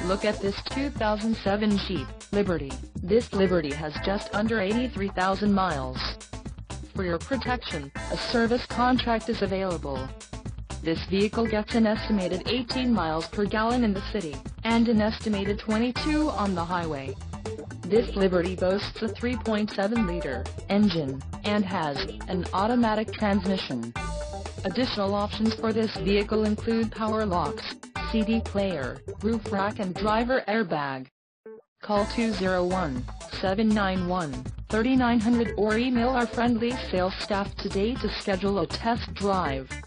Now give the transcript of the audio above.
look at this 2007 Jeep Liberty. This Liberty has just under 83,000 miles. For your protection, a service contract is available. This vehicle gets an estimated 18 miles per gallon in the city, and an estimated 22 on the highway. This Liberty boasts a 3.7-liter engine, and has an automatic transmission. Additional options for this vehicle include power locks, CD player, roof rack and driver airbag. Call 201-791-3900 or email our friendly sales staff today to schedule a test drive.